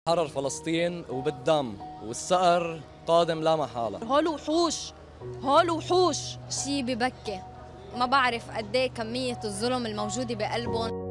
حرر فلسطين وبالدم والثأر قادم لا محالة. هول وحوش، هول وحوش. شي ببكي، ما بعرف قد ايه كمية الظلم الموجودة بقلبهم.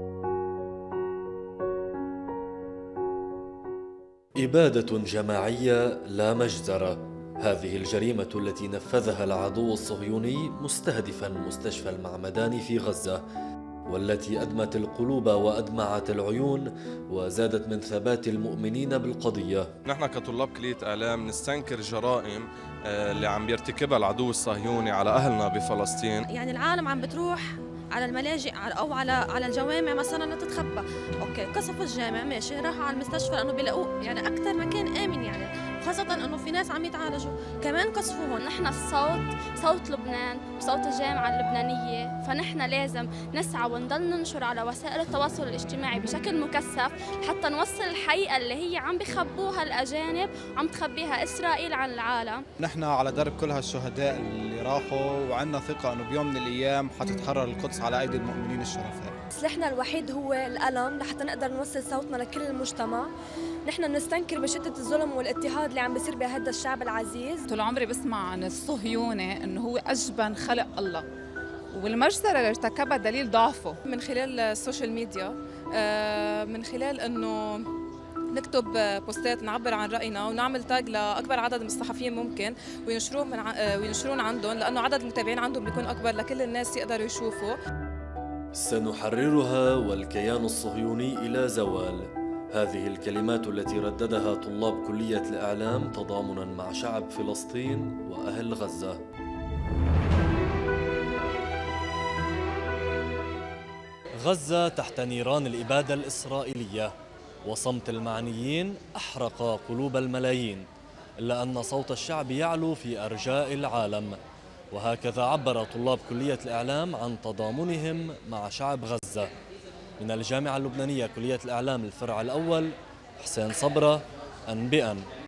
إبادة جماعية لا مجزرة، هذه الجريمة التي نفذها العدو الصهيوني مستهدفا مستشفى المعمداني في غزة، والتي أدمت القلوب وأدمعت العيون وزادت من ثبات المؤمنين بالقضية. نحن كطلاب كلية إعلام نستنكر جرائم اللي عم يرتكبها العدو الصهيوني على أهلنا بفلسطين. يعني العالم عم بتروح على الملاجئ أو على الجوامع مثلا لتتخبى، أوكي قصفوا الجامع ماشي، راحوا على المستشفى لأنه بيلاقوه يعني أكثر مكان آمن، يعني خاصة إنه في ناس عم يتعالجوا، كمان قصفوهم. نحن صوت لبنان وصوت الجامعة اللبنانية، فنحن لازم نسعى ونضل ننشر على وسائل التواصل الاجتماعي بشكل مكثف حتى نوصل الحقيقة اللي هي عم بخبوها الأجانب وعم تخبيها إسرائيل عن العالم. نحن على درب كل هالشهداء اللي راحوا، وعندنا ثقة إنه بيوم من الأيام حتتحرر القدس على أيدي المؤمنين الشرفاء. سلاحنا الوحيد هو القلم لحتى نقدر نوصل صوتنا لكل المجتمع. نحن نستنكر بشدة الظلم والاضطهاد اللي عم بيصير بهذا الشعب العزيز. طول عمري بسمع عن الصهيوني انه هو اجبن خلق الله، والمجزرة اللي ارتكبها دليل ضعفه. من خلال السوشيال ميديا، من خلال انه نكتب بوستات نعبر عن رأينا ونعمل تاج لأكبر عدد من الصحفيين ممكن وينشرون عندهم، لأنه عدد المتابعين عندهم بيكون أكبر لكل الناس يقدروا يشوفوا. سنحررها والكيان الصهيوني إلى زوال. هذه الكلمات التي رددها طلاب كلية الإعلام تضامنا مع شعب فلسطين وأهل غزة. غزة تحت نيران الإبادة الإسرائيلية، وصمت المعنيين أحرق قلوب الملايين، إلا أن صوت الشعب يعلو في أرجاء العالم. وهكذا عبر طلاب كلية الإعلام عن تضامنهم مع شعب غزة. من الجامعة اللبنانية كلية الإعلام الفرع الأول، حسين صبرة، أنبئا.